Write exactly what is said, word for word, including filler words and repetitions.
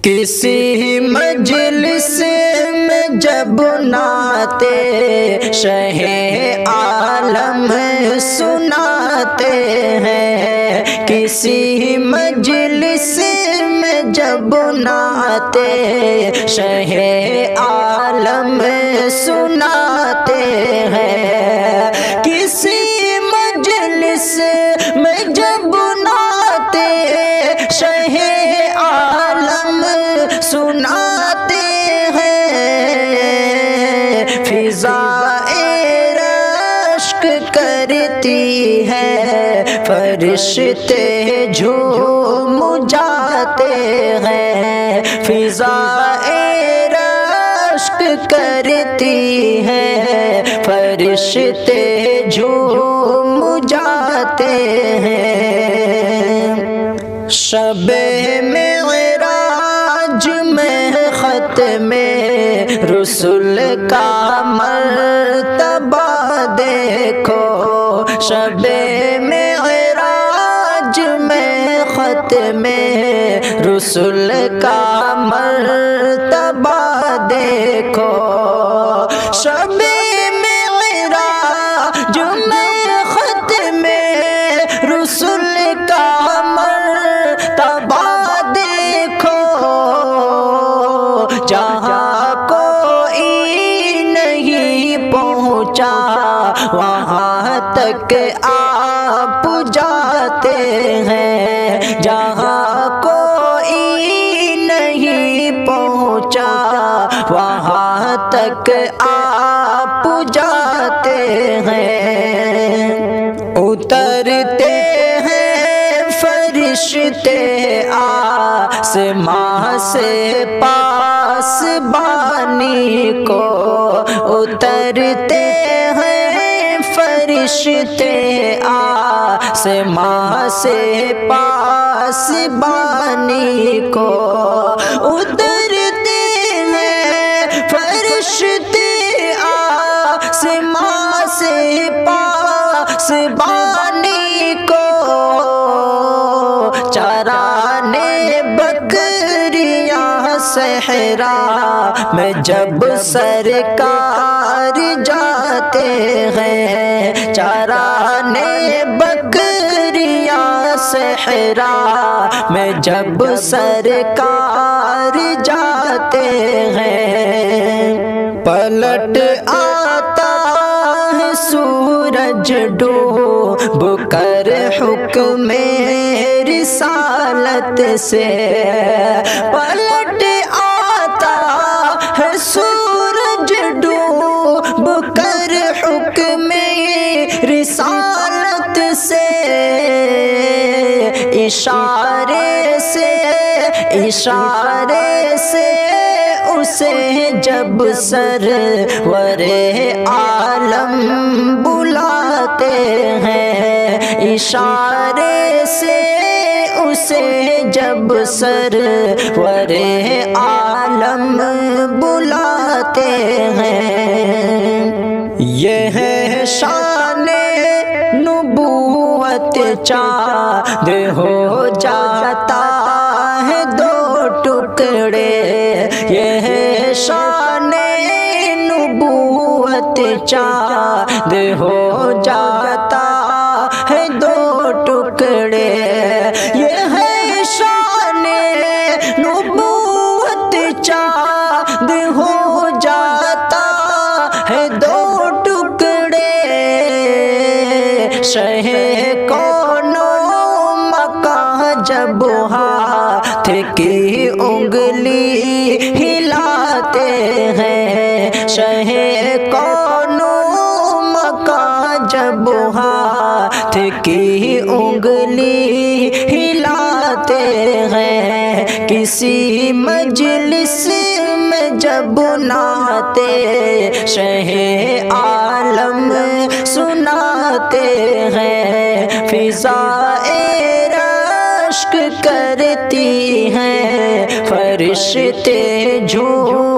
کسی مجلس میں جب نعتِ شہ عالم سناتے ہیں، کسی مجلس میں جب نعتِ شہ عالم سناتے ہیں، کسی مجلس میں جب نعتِ شہ عالم سناتے ہیں، فضائے رشک کرتی ہے، فرشتے جھوم جاتے ہیں، فضائے رشک کرتی ہے، فرشتے جھوم جاتے ہیں۔ شب معراج میں ختم رسول کا مرتبہ دیکھو، شب معراج میں ختم رسول کا مرتبہ دیکھو، شب معراج میں ختم رسول کا مرتبہ دیکھو، جہاں کوئی نہیں پہنچا وہاں تک آپ جاتے ہیں، جہاں کوئی نہیں پہنچا وہاں تک آپ جاتے ہیں۔ اترتے ہیں فرشتے آسماں سے پاس بانی کو، اترتے ہیں فرشتے آسماں سے پاس بانی کو، اترتے ہیں فرشتے آسماں سے پاس بانی کو، چرانے بکریاں صحرا میں جب سرکار جاتے ہیں، چرانے بکریاں صحرا میں جب سرکار جاتے ہیں، پلٹ آتا ہے سورج ڈوب کر حکم رسالت سے، پلٹ آتا ہے سورج ڈوب کر حکم رسالت سے، اشارے سے اشارے سے اسے جب سرور عالم بلاتے ہیں، اشارے سے اسے جب سرور عالم بلاتے ہیں۔ یہ ہے شان نبوت، چاند ہو جاتا ہے دو ٹکڑے، یہ ہے شان نبوت، چاند ہو جاتا ہے دو ٹکڑے، یہ ہے شان نبوت، چاند ہو جاتا ہے دو ٹکڑے، شہ کون و مکان جب ہاتھ کی انگلی ہلاتے ہیں، شہ کون و مکان جب ہاتھ کی انگلی ہلاتے ہیں، کسی مجلس میں جب نعتِ شہ عالم سناتے ہیں، فضائے رشک کرتی ہیں، فرشتے جھوم